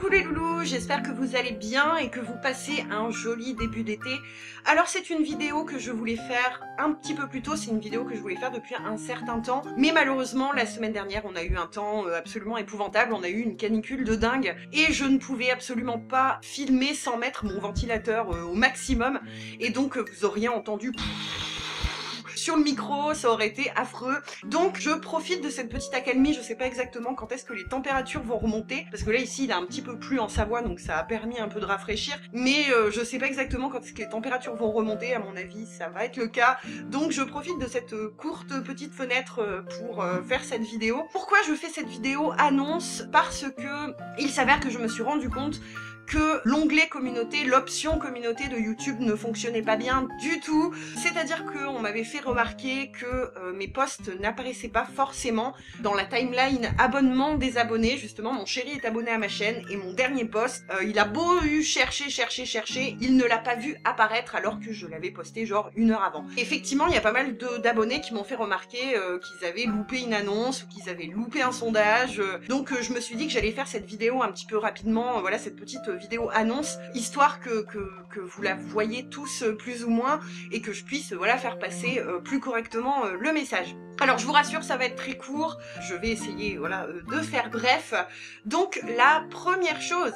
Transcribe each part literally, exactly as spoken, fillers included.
Coucou les loulous, j'espère que vous allez bien et que vous passez un joli début d'été. Alors c'est une vidéo que je voulais faire un petit peu plus tôt, c'est une vidéo que je voulais faire depuis un certain temps. Mais malheureusement, la semaine dernière, on a eu un temps absolument épouvantable, on a eu une canicule de dingue. Et je ne pouvais absolument pas filmer sans mettre mon ventilateur au maximum. Et donc vous auriez entendu... sur le micro, ça aurait été affreux. Donc je profite de cette petite accalmie, je sais pas exactement quand est-ce que les températures vont remonter, parce que là ici il a un petit peu plu en Savoie, donc ça a permis un peu de rafraîchir, mais euh, je sais pas exactement quand est-ce que les températures vont remonter, à mon avis ça va être le cas. Donc je profite de cette courte petite fenêtre pour euh, faire cette vidéo. Pourquoi je fais cette vidéo annonce? Parce que il s'avère que je me suis rendu compte que l'onglet communauté, l'option communauté de YouTube ne fonctionnait pas bien du tout. C'est-à-dire qu'on m'avait fait remarquer que euh, mes posts n'apparaissaient pas forcément dans la timeline abonnement des abonnés. Justement, mon chéri est abonné à ma chaîne et mon dernier post, euh, il a beau eu chercher, chercher, chercher, il ne l'a pas vu apparaître alors que je l'avais posté genre une heure avant. Effectivement, il y a pas mal d'abonnés qui m'ont fait remarquer euh, qu'ils avaient loupé une annonce ou qu'ils avaient loupé un sondage. Donc euh, je me suis dit que j'allais faire cette vidéo un petit peu rapidement, euh, voilà, cette petite vidéo annonce, histoire que, que, que vous la voyez tous euh, plus ou moins et que je puisse euh, voilà, faire passer euh, plus correctement euh, le message. Alors je vous rassure, ça va être très court, je vais essayer voilà, euh, de faire bref. Donc la première chose,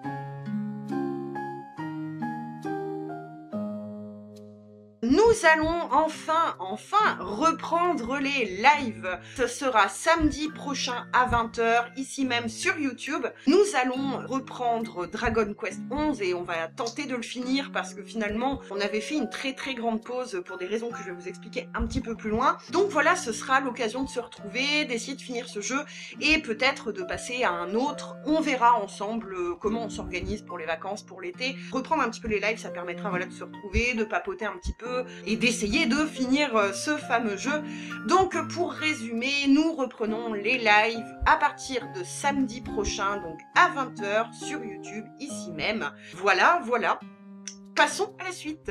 nous allons enfin, enfin reprendre les lives. Ce sera samedi prochain à vingt heures, ici même sur YouTube. Nous allons reprendre Dragon Quest onze et on va tenter de le finir parce que finalement, on avait fait une très très grande pause pour des raisons que je vais vous expliquer un petit peu plus loin. Donc voilà, ce sera l'occasion de se retrouver, d'essayer de finir ce jeu et peut-être de passer à un autre. On verra ensemble comment on s'organise pour les vacances, pour l'été. Reprendre un petit peu les lives, ça permettra voilà, de se retrouver, de papoter un petit peu et d'essayer de finir ce fameux jeu. Donc pour résumer, nous reprenons les lives à partir de samedi prochain, donc à vingt heures sur YouTube, ici même. Voilà, voilà. Passons à la suite.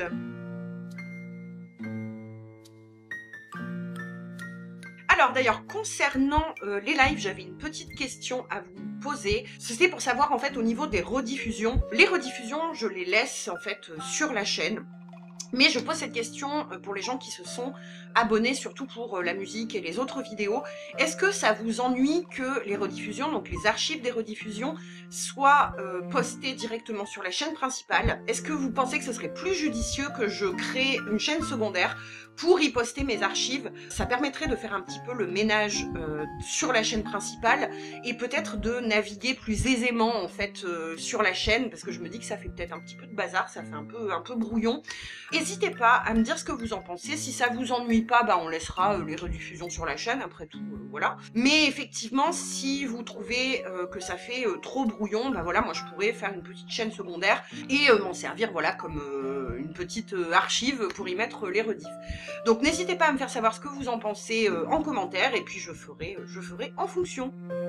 Alors d'ailleurs, concernant euh, les lives, j'avais une petite question à vous poser. C'était pour savoir en fait au niveau des rediffusions. Les rediffusions, je les laisse en fait sur la chaîne. Mais je pose cette question pour les gens qui se sont abonnés, surtout pour la musique et les autres vidéos. Est-ce que ça vous ennuie que les rediffusions, donc les archives des rediffusions, soient euh, postées directement sur la chaîne principale? Est-ce que vous pensez que ce serait plus judicieux que je crée une chaîne secondaire pour y poster mes archives? Ça permettrait de faire un petit peu le ménage euh, sur la chaîne principale et peut-être de naviguer plus aisément en fait euh, sur la chaîne, parce que je me dis que ça fait peut-être un petit peu de bazar, ça fait un peu, un peu brouillon. N'hésitez pas à me dire ce que vous en pensez. Si ça vous ennuie pas, bah on laissera euh, les rediffusions sur la chaîne, après tout, euh, voilà. Mais effectivement, si vous trouvez euh, que ça fait euh, trop brouillon, bah voilà, moi je pourrais faire une petite chaîne secondaire et euh, m'en servir voilà comme euh, une petite euh, archive pour y mettre euh, les rediffs. Donc n'hésitez pas à me faire savoir ce que vous en pensez euh, en commentaire et puis je ferai, euh, je ferai en fonction.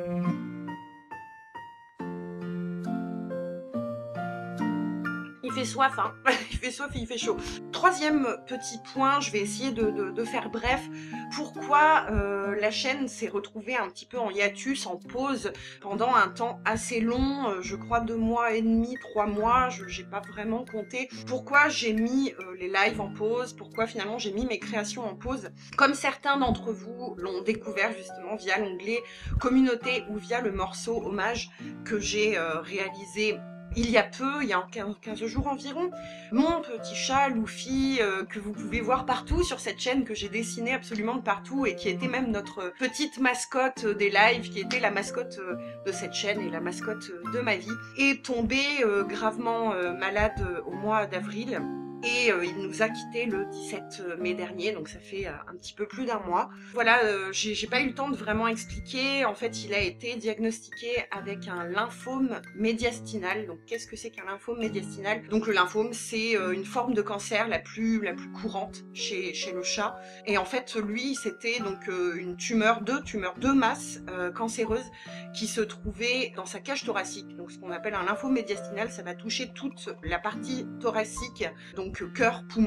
Il fait soif, hein. Il fait soif et il fait chaud. Troisième petit point, je vais essayer de, de, de faire bref. Pourquoi euh, la chaîne s'est retrouvée un petit peu en hiatus, en pause, pendant un temps assez long, euh, je crois deux mois et demi, trois mois, je n'ai pas vraiment compté. Pourquoi j'ai mis euh, les lives en pause? Pourquoi finalement j'ai mis mes créations en pause? Comme certains d'entre vous l'ont découvert justement via l'onglet communauté ou via le morceau hommage que j'ai euh, réalisé il y a peu, il y a quinze jours environ, mon petit chat Luffy euh, que vous pouvez voir partout sur cette chaîne que j'ai dessiné absolument de partout et qui était même notre petite mascotte des lives, qui était la mascotte de cette chaîne et la mascotte de ma vie, est tombé euh, gravement euh, malade au mois d'avril. Et euh, il nous a quittés le dix-sept mai dernier, donc ça fait euh, un petit peu plus d'un mois. Voilà, euh, j'ai pas eu le temps de vraiment expliquer. En fait, il a été diagnostiqué avec un lymphome médiastinal. Donc, qu'est-ce que c'est qu'un lymphome médiastinal? Donc, le lymphome, c'est euh, une forme de cancer la plus, la plus courante chez, chez le chat. Et en fait, lui, c'était donc euh, une tumeur, deux tumeurs, deux masses euh, cancéreuses qui se trouvaient dans sa cage thoracique. Donc, ce qu'on appelle un lymphome médiastinal, ça va toucher toute la partie thoracique, donc cœur, poumon.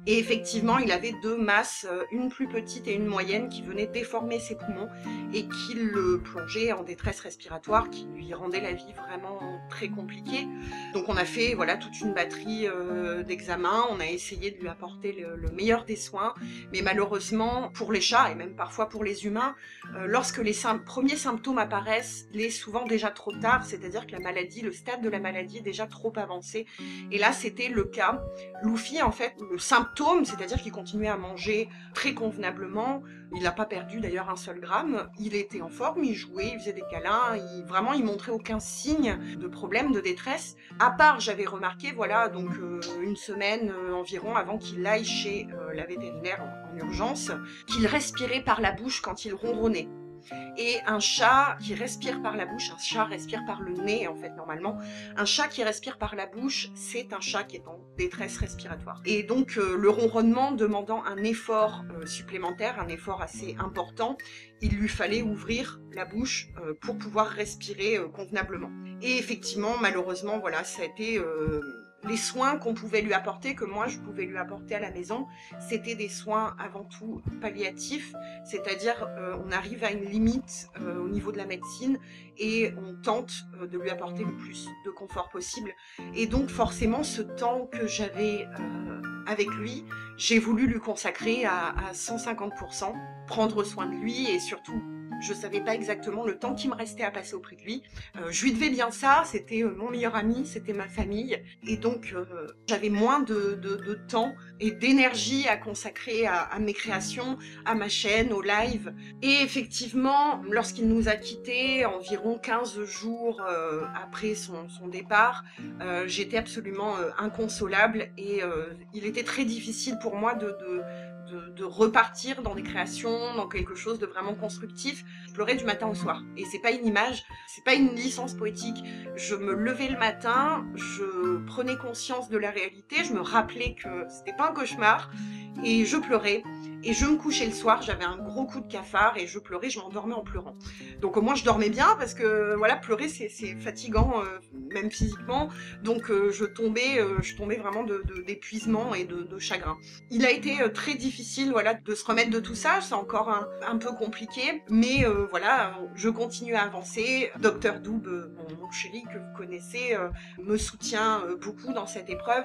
Et effectivement, il avait deux masses, une plus petite et une moyenne, qui venaient déformer ses poumons et qui le plongeaient en détresse respiratoire, qui lui rendait la vie vraiment très compliquée. Donc on a fait voilà toute une batterie euh, d'examens, on a essayé de lui apporter le, le meilleur des soins, mais malheureusement pour les chats et même parfois pour les humains, euh, lorsque les sym- premiers symptômes apparaissent, il est souvent déjà trop tard, c'est-à-dire que la maladie, le stade de la maladie est déjà trop avancé. Et là c'était le cas. Luffy, en fait, le symptôme, c'est-à-dire qu'il continuait à manger très convenablement, il n'a pas perdu d'ailleurs un seul gramme, il était en forme, il jouait, il faisait des câlins, il, vraiment il montrait aucun signe de problème, de détresse, à part j'avais remarqué, voilà, donc euh, une semaine euh, environ avant qu'il aille chez euh, la vétérinaire en, en urgence, qu'il respirait par la bouche quand il ronronnait. Et un chat qui respire par la bouche, un chat respire par le nez en fait normalement, un chat qui respire par la bouche, c'est un chat qui est en détresse respiratoire. Et donc euh, le ronronnement demandant un effort euh, supplémentaire, un effort assez important, il lui fallait ouvrir la bouche euh, pour pouvoir respirer euh, convenablement. Et effectivement, malheureusement, voilà, ça a été... Euh, les soins qu'on pouvait lui apporter, que moi je pouvais lui apporter à la maison, c'était des soins avant tout palliatifs, c'est-à-dire euh, on arrive à une limite euh, au niveau de la médecine et on tente euh, de lui apporter le plus de confort possible. Et donc forcément ce temps que j'avais euh, avec lui, j'ai voulu lui consacrer à, à cent cinquante pour cent, prendre soin de lui et surtout je savais pas exactement le temps qui me restait à passer auprès de lui. Euh, je lui devais bien ça, c'était euh, mon meilleur ami, c'était ma famille. Et donc, euh, j'avais moins de, de, de temps et d'énergie à consacrer à, à mes créations, à ma chaîne, au live. Et effectivement, lorsqu'il nous a quittés, environ quinze jours euh, après son, son départ, euh, j'étais absolument euh, inconsolable et euh, il était très difficile pour moi de... de De, de repartir dans des créations, dans quelque chose de vraiment constructif. Je pleurais du matin au soir. Et c'est pas une image, c'est pas une licence poétique. Je me levais le matin, je prenais conscience de la réalité, je me rappelais que c'était pas un cauchemar, et je pleurais. Et je me couchais le soir, j'avais un gros coup de cafard et je pleurais, je m'endormais en pleurant. Donc au moins je dormais bien parce que voilà, pleurer c'est fatigant, euh, même physiquement. Donc euh, je tombais, euh, je tombais vraiment d'épuisement et de, de chagrin. Il a été euh, très difficile voilà, de se remettre de tout ça, c'est encore un, un peu compliqué. Mais euh, voilà, je continue à avancer. Docteur Doub, euh, mon, mon chéri que vous connaissez, euh, me soutient euh, beaucoup dans cette épreuve.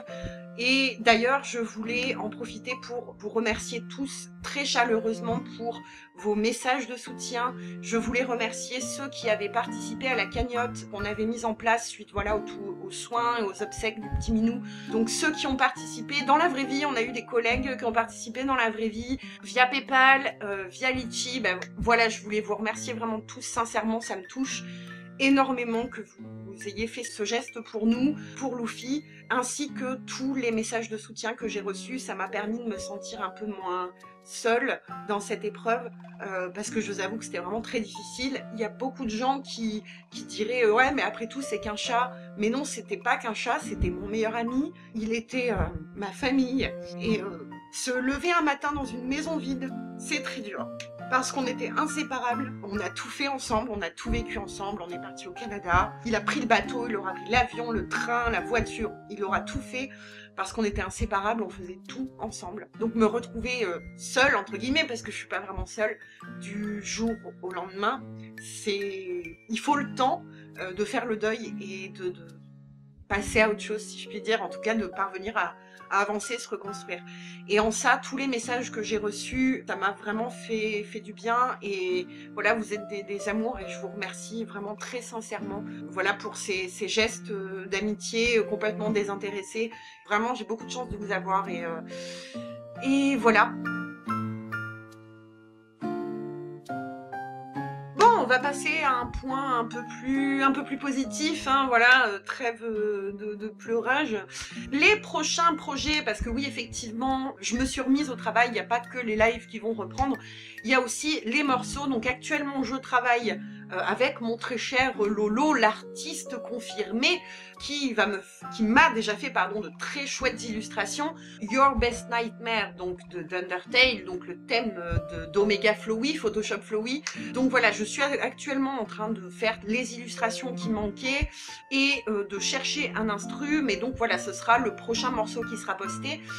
Et d'ailleurs, je voulais en profiter pour vous remercier tous très chaleureusement pour vos messages de soutien. Je voulais remercier ceux qui avaient participé à la cagnotte qu'on avait mise en place suite voilà, aux, aux soins et aux obsèques du petit minou. Donc ceux qui ont participé dans la vraie vie, on a eu des collègues qui ont participé dans la vraie vie, via Paypal, euh, via Litchi. Ben, voilà, je voulais vous remercier vraiment tous, sincèrement, ça me touche énormément que vous, vous ayez fait ce geste pour nous, pour Luffy, ainsi que tous les messages de soutien que j'ai reçus. Ça m'a permis de me sentir un peu moins seule dans cette épreuve, euh, parce que je vous avoue que c'était vraiment très difficile. Il y a beaucoup de gens qui, qui diraient euh, ouais mais après tout c'est qu'un chat, mais non, c'était pas qu'un chat, c'était mon meilleur ami, il était euh, ma famille, et euh, se lever un matin dans une maison vide, c'est très dur. Parce qu'on était inséparables, on a tout fait ensemble, on a tout vécu ensemble, on est parti au Canada, il a pris le bateau, il aura pris l'avion, le train, la voiture, il aura tout fait parce qu'on était inséparables, on faisait tout ensemble. Donc me retrouver euh, seule, entre guillemets, parce que je suis pas vraiment seule, du jour au lendemain, c'est... il faut le temps euh, de faire le deuil et de... de... passer à autre chose, si je puis dire, en tout cas de parvenir à, à avancer, se reconstruire. Et en ça, tous les messages que j'ai reçus, ça m'a vraiment fait, fait du bien, et voilà, vous êtes des, des amours, et je vous remercie vraiment très sincèrement, voilà, pour ces, ces gestes d'amitié complètement désintéressés. Vraiment, j'ai beaucoup de chance de vous avoir, et, euh, et voilà. On va passer à un point un peu plus, un peu plus positif, hein, voilà, euh, trêve de, de pleurage. Les prochains projets, parce que oui, effectivement, je me suis remise au travail, il n'y a pas que les lives qui vont reprendre, il y a aussi les morceaux. Donc actuellement, je travaille euh, avec mon très cher Lolo, l'artiste confirmé, qui va me, qui m'a déjà fait, pardon, de très chouettes illustrations. Your Best Nightmare, donc de d'Undertale, donc le thème de d'Omega Flowy, Photoshop Flowy. Donc voilà, je suis actuellement en train de faire les illustrations qui manquaient et euh, de chercher un instru, mais donc voilà, ce sera le prochain morceau qui sera posté.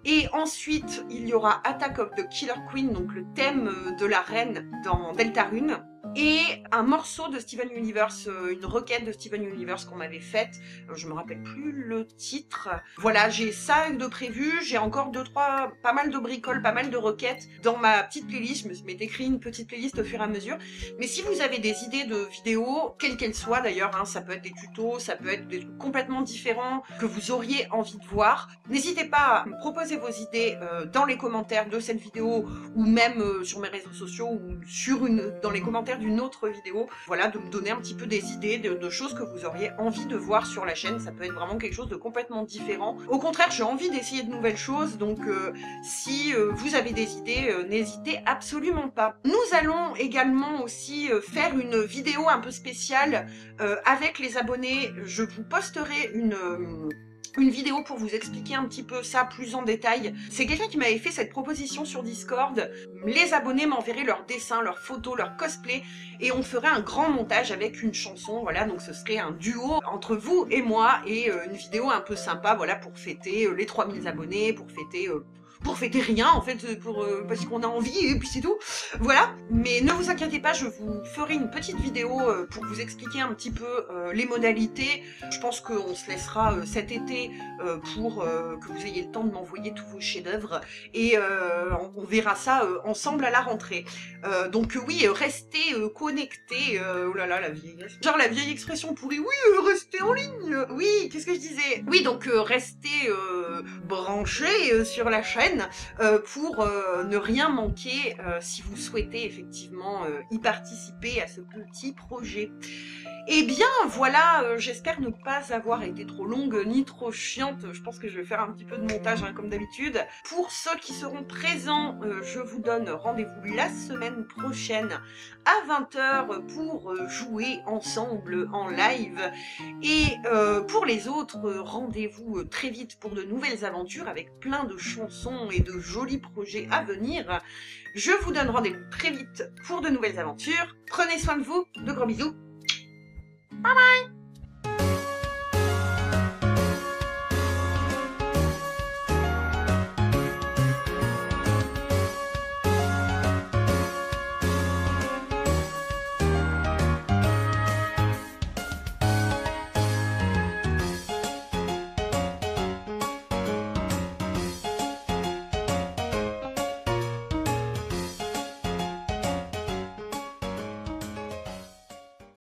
Et ensuite, il y aura Attack of the Killer Queen, donc le thème de la reine dans Deltarune. Et un morceau de Steven Universe, une requête de Steven Universe qu'on m'avait faite, je me rappelle plus le titre. Voilà, j'ai ça de prévu, j'ai encore deux, trois, pas mal de bricoles, pas mal de requêtes dans ma petite playlist. Je me suis écrit une petite playlist au fur et à mesure. Mais si vous avez des idées de vidéos, quelles qu'elles soient d'ailleurs, hein, ça peut être des tutos, ça peut être des trucs complètement différents que vous auriez envie de voir, n'hésitez pas à me proposer vos idées euh, dans les commentaires de cette vidéo ou même euh, sur mes réseaux sociaux ou sur une, dans les commentaires d'une autre vidéo, voilà, de me donner un petit peu des idées de, de choses que vous auriez envie de voir sur la chaîne. Ça peut être vraiment quelque chose de complètement différent. Au contraire, j'ai envie d'essayer de nouvelles choses, donc euh, si euh, vous avez des idées, euh, n'hésitez absolument pas. Nous allons également aussi euh, faire une vidéo un peu spéciale euh, avec les abonnés. Je vous posterai une... Euh, une vidéo pour vous expliquer un petit peu ça plus en détail. C'est quelqu'un qui m'avait fait cette proposition sur Discord. Les abonnés m'enverraient leurs dessins, leurs photos, leurs cosplays et on ferait un grand montage avec une chanson. Voilà, donc ce serait un duo entre vous et moi et euh, une vidéo un peu sympa, voilà, pour fêter euh, les trois mille abonnés, pour fêter... Euh, pour fêter rien en fait, pour, euh, parce qu'on a envie et puis c'est tout, voilà. Mais ne vous inquiétez pas, je vous ferai une petite vidéo euh, pour vous expliquer un petit peu euh, les modalités. Je pense qu'on se laissera euh, cet été euh, pour euh, que vous ayez le temps de m'envoyer tous vos chefs-d'œuvre et euh, on, on verra ça euh, ensemble à la rentrée. Euh, donc oui, restez euh, connectés, euh, oh là là la vieille, genre la vieille expression pourrie, oui, euh, restez en ligne, oui, qu'est-ce que je disais, oui, donc euh, restez euh, branchés euh, sur la chaîne Euh, pour euh, ne rien manquer euh, si vous souhaitez effectivement euh, y participer à ce petit projet. Et bien voilà, euh, j'espère ne pas avoir été trop longue ni trop chiante. Je pense que je vais faire un petit peu de montage hein, comme d'habitude. Pour ceux qui seront présents, euh, je vous donne rendez-vous la semaine prochaine à vingt heures pour euh, jouer ensemble en live. Et euh, pour les autres, euh, rendez-vous euh, très vite pour de nouvelles aventures avec plein de chansons et de jolis projets à venir. Je vous donne rendez-vous très vite pour de nouvelles aventures. Prenez soin de vous, de gros bisous. Bye bye.